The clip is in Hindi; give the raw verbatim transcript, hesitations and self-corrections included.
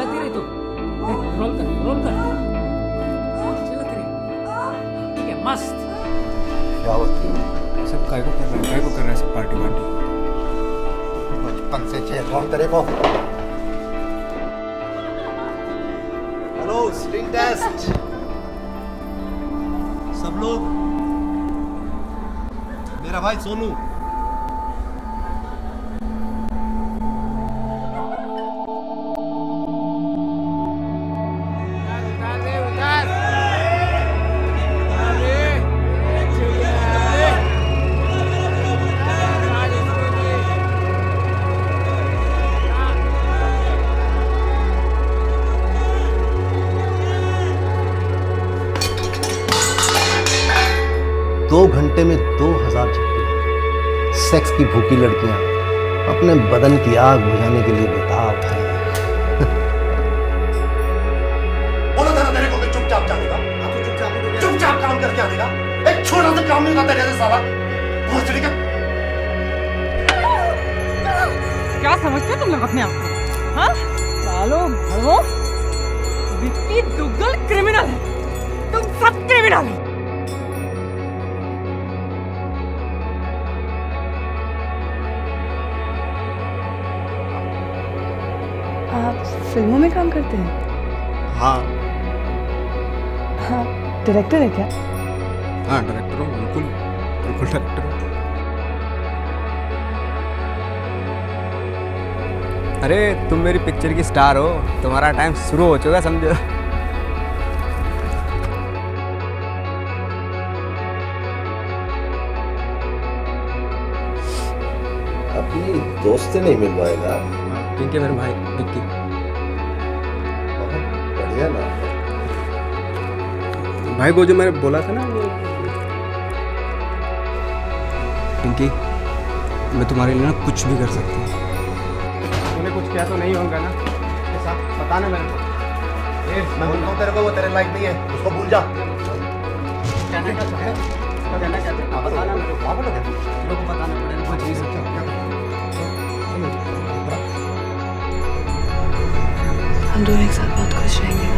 चिल्लाती रही तो रोल कर रोल कर चिल्लाती रही। ठीक है मस्त। क्या होती सब काय को कर रहा है काय को कर रहा है सब पार्टी वार्टी बचपन से चेक कौन तेरे को। हेलो स्ट्रिंग टेस्ट सब लोग। मेरा भाई सोनू दो घंटे में दो हजार झटके। सेक्स की भूखी लड़कियां अपने बदन की आग बुझाने के लिए बेताब हैं। बोलो था ना तेरे को कि चुपचाप जाने का। आप तो चुपचाप चुपचाप काम करके आने का। एक छोटा सा काम नहीं करता तेरे साला। भोसड़ी का क्या समझते हो तुम लोग अपने आप को? हाँ? सालो भड़वो विक्की दुग्गल क्रिमिनल है। तुम सब क्रिमिनल हो। आप फिल्मों में काम करते हैं? हाँ हाँ डायरेक्टर है क्या? हाँ डायरेक्टर हूँ बिल्कुल बिल्कुल डायरेक्टर हूँ। अरे तुम मेरी पिक्चर की स्टार हो तुम्हारा टाइम शुरू हो चुका समझो। अपनी दोस्त से नहीं मिलवाएगा। पिंकी मेरे भाई विक्की। बढ़िया ना भाई वो जो मैंने बोला था ना वो पिंकी मैं तुम्हारे लिए ना कुछ भी कर सकती हूँ। तूने कुछ किया तो नहीं होगा ना ऐसा पता ना मेरे को। मैं बोलता हूँ तेरे को वो तेरे लायक नहीं है उसको भूल जा। कहना क्या चाहते हो कहना क्या चाहते हो बताना मेरे को मेरे को बताना पड़ेगा कुछ नहीं सकता। हम दोनों एक साथ बहुत खुश रहेंगे।